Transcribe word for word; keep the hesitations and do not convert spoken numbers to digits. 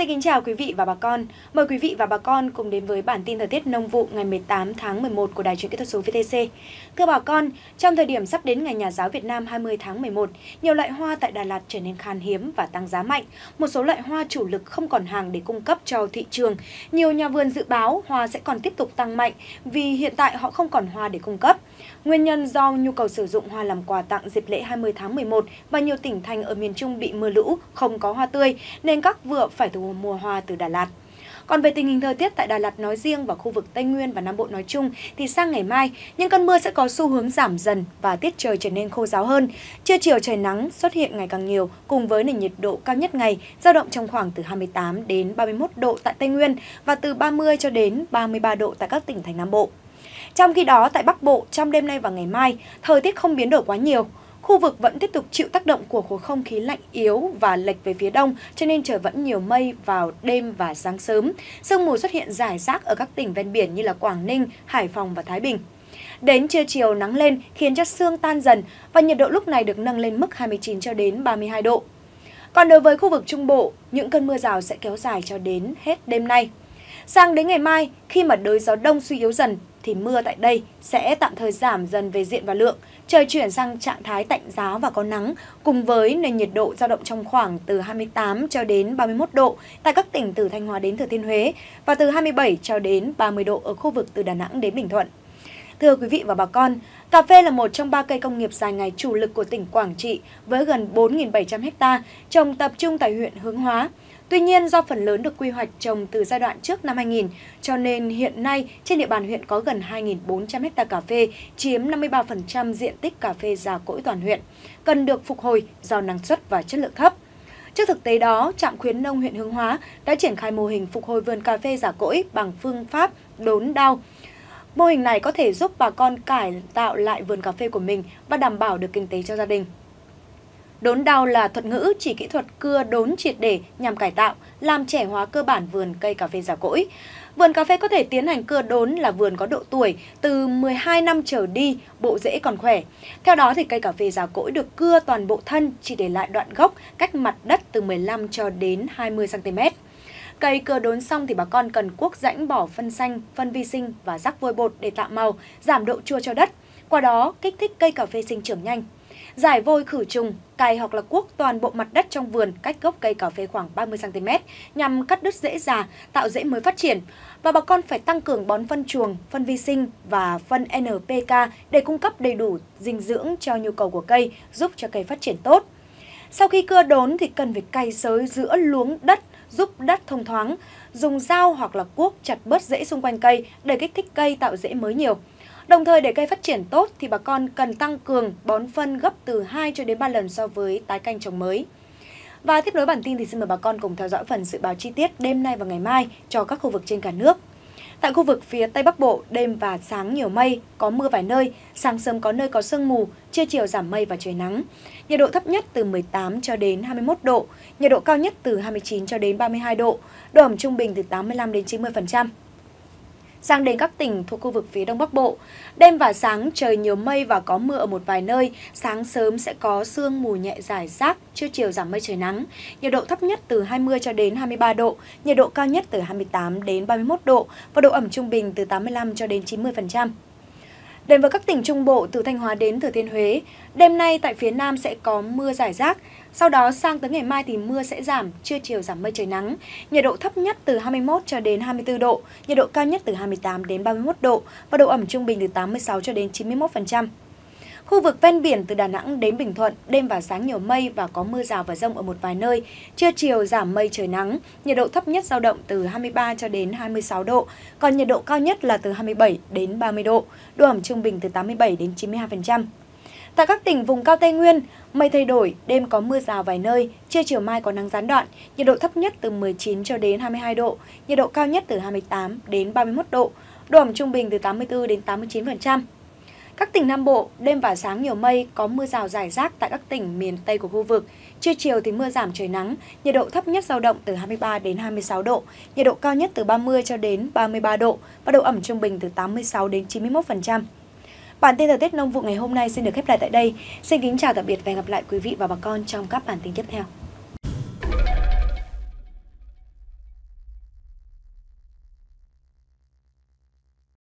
Xin kính chào quý vị và bà con. Mời quý vị và bà con cùng đến với bản tin thời tiết nông vụ ngày mười tám tháng mười một của Đài Truyền kỹ thuật số vê tê xê. Thưa bà con, trong thời điểm sắp đến Ngày Nhà giáo Việt Nam hai mươi tháng mười một, nhiều loại hoa tại Đà Lạt trở nên khan hiếm và tăng giá mạnh. Một số loại hoa chủ lực không còn hàng để cung cấp cho thị trường. Nhiều nhà vườn dự báo hoa sẽ còn tiếp tục tăng mạnh vì hiện tại họ không còn hoa để cung cấp. Nguyên nhân do nhu cầu sử dụng hoa làm quà tặng dịp lễ hai mươi tháng mười một và nhiều tỉnh thành ở miền Trung bị mưa lũ, không có hoa tươi nên các vựa phải thu mua hoa từ Đà Lạt. Còn về tình hình thời tiết tại Đà Lạt nói riêng và khu vực Tây Nguyên và Nam Bộ nói chung thì sang ngày mai, những cơn mưa sẽ có xu hướng giảm dần và tiết trời trở nên khô ráo hơn. Trưa chiều trời nắng xuất hiện ngày càng nhiều cùng với nền nhiệt độ cao nhất ngày dao động trong khoảng từ hai mươi tám đến ba mươi mốt độ tại Tây Nguyên và từ ba mươi cho đến ba mươi ba độ tại các tỉnh thành Nam Bộ. Trong khi đó, tại Bắc Bộ, trong đêm nay và ngày mai, thời tiết không biến đổi quá nhiều. Khu vực vẫn tiếp tục chịu tác động của khối không khí lạnh yếu và lệch về phía đông, cho nên trời vẫn nhiều mây vào đêm và sáng sớm. Sương mù xuất hiện rải rác ở các tỉnh ven biển như là Quảng Ninh, Hải Phòng và Thái Bình. Đến trưa chiều nắng lên khiến cho sương tan dần và nhiệt độ lúc này được nâng lên mức hai mươi chín cho đến ba mươi hai độ. Còn đối với khu vực Trung Bộ, những cơn mưa rào sẽ kéo dài cho đến hết đêm nay. Sang đến ngày mai, khi mà đới gió đông suy yếu dần, thì mưa tại đây sẽ tạm thời giảm dần về diện và lượng, trời chuyển sang trạng thái tạnh giáo và có nắng, cùng với nền nhiệt độ dao động trong khoảng từ hai mươi tám cho đến ba mươi mốt độ tại các tỉnh từ Thanh Hóa đến Thừa Thiên Huế và từ hai mươi bảy cho đến ba mươi độ ở khu vực từ Đà Nẵng đến Bình Thuận. Thưa quý vị và bà con, cà phê là một trong ba cây công nghiệp dài ngày chủ lực của tỉnh Quảng Trị với gần bốn nghìn bảy trăm ha trồng tập trung tại huyện Hướng Hóa. Tuy nhiên, do phần lớn được quy hoạch trồng từ giai đoạn trước năm hai nghìn, cho nên hiện nay trên địa bàn huyện có gần hai nghìn bốn trăm ha cà phê, chiếm năm mươi ba phần trăm diện tích cà phê già cỗi toàn huyện, cần được phục hồi do năng suất và chất lượng thấp. Trước thực tế đó, Trạm khuyến nông huyện Hướng Hóa đã triển khai mô hình phục hồi vườn cà phê già cỗi bằng phương pháp đốn đao. Mô hình này có thể giúp bà con cải tạo lại vườn cà phê của mình và đảm bảo được kinh tế cho gia đình. Đốn đao là thuật ngữ chỉ kỹ thuật cưa đốn triệt để nhằm cải tạo, làm trẻ hóa cơ bản vườn cây cà phê già cỗi. Vườn cà phê có thể tiến hành cưa đốn là vườn có độ tuổi từ mười hai năm trở đi, bộ rễ còn khỏe. Theo đó thì cây cà phê già cỗi được cưa toàn bộ thân, chỉ để lại đoạn gốc cách mặt đất từ mười lăm cho đến hai mươi xăng ti mét. Cây cưa đốn xong thì bà con cần cuốc rãnh bỏ phân xanh, phân vi sinh và rắc vôi bột để tạo màu, giảm độ chua cho đất. Qua đó kích thích cây cà phê sinh trưởng nhanh. Rải vôi khử trùng, cày hoặc là cuốc toàn bộ mặt đất trong vườn cách gốc cây cà phê khoảng ba mươi xăng ti mét nhằm cắt đứt rễ già, tạo rễ mới phát triển. Và bà con phải tăng cường bón phân chuồng, phân vi sinh và phân en pê ca để cung cấp đầy đủ dinh dưỡng cho nhu cầu của cây, giúp cho cây phát triển tốt. Sau khi cưa đốn thì cần phải cày xới giữa luống đất, giúp đất thông thoáng, dùng dao hoặc là cuốc chặt bớt rễ xung quanh cây để kích thích cây tạo rễ mới nhiều. Đồng thời để cây phát triển tốt thì bà con cần tăng cường bón phân gấp từ hai cho đến ba lần so với tái canh trồng mới. Và tiếp nối bản tin thì xin mời bà con cùng theo dõi phần dự báo chi tiết đêm nay và ngày mai cho các khu vực trên cả nước. Tại khu vực phía Tây Bắc Bộ, đêm và sáng nhiều mây, có mưa vài nơi, sáng sớm có nơi có sương mù, trưa chiều giảm mây và trời nắng. Nhiệt độ thấp nhất từ mười tám cho đến hai mươi mốt độ, nhiệt độ cao nhất từ hai mươi chín cho đến ba mươi hai độ, độ ẩm trung bình từ tám mươi lăm đến chín mươi phần trăm. Sang đến các tỉnh thuộc khu vực phía Đông Bắc Bộ, đêm và sáng trời nhiều mây và có mưa ở một vài nơi, sáng sớm sẽ có sương mù nhẹ rải rác, trưa chiều giảm mây trời nắng. Nhiệt độ thấp nhất từ hai mươi cho đến hai mươi ba độ, nhiệt độ cao nhất từ hai mươi tám đến ba mươi mốt độ và độ ẩm trung bình từ tám mươi lăm cho đến chín mươi phần trăm. Đến với các tỉnh Trung Bộ từ Thanh Hóa đến Thừa Thiên Huế, đêm nay tại phía Nam sẽ có mưa rải rác. Sau đó sang tới ngày mai thì mưa sẽ giảm, trưa chiều giảm mây trời nắng. Nhiệt độ thấp nhất từ hai mươi mốt cho đến hai mươi tư độ, nhiệt độ cao nhất từ hai mươi tám đến ba mươi mốt độ và độ ẩm trung bình từ tám mươi sáu cho đến chín mươi mốt phần trăm. Khu vực ven biển từ Đà Nẵng đến Bình Thuận, đêm và sáng nhiều mây và có mưa rào và dông ở một vài nơi. Trưa chiều giảm mây trời nắng, nhiệt độ thấp nhất dao động từ hai mươi ba cho đến hai mươi sáu độ, còn nhiệt độ cao nhất là từ hai mươi bảy đến ba mươi độ, độ ẩm trung bình từ tám mươi bảy đến chín mươi hai phần trăm. Tại các tỉnh vùng cao Tây Nguyên, mây thay đổi, đêm có mưa rào vài nơi, trưa chiều mai có nắng gián đoạn, nhiệt độ thấp nhất từ mười chín cho đến hai mươi hai độ, nhiệt độ cao nhất từ hai mươi tám đến ba mươi mốt độ, độ ẩm trung bình từ tám mươi tư đến tám mươi chín phần trăm. Các tỉnh Nam Bộ, đêm và sáng nhiều mây, có mưa rào rải rác tại các tỉnh miền Tây của khu vực. Trưa chiều thì mưa giảm trời nắng, nhiệt độ thấp nhất dao động từ hai mươi ba đến hai mươi sáu độ, nhiệt độ cao nhất từ ba mươi cho đến ba mươi ba độ và độ ẩm trung bình từ tám mươi sáu đến chín mươi mốt phần trăm. Bản tin thời tiết nông vụ ngày hôm nay xin được khép lại tại đây. Xin kính chào tạm biệt và hẹn gặp lại quý vị và bà con trong các bản tin tiếp theo.